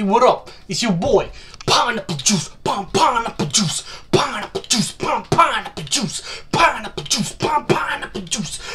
Hey, what up? It's your boy. Pineapple juice, pineapple juice, pineapple juice, pineapple juice, pineapple juice, pineapple juice.